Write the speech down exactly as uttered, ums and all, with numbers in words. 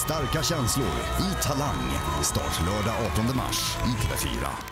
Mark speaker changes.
Speaker 1: Starka känslor i Talang. Start lördag artonde mars i T V fyra.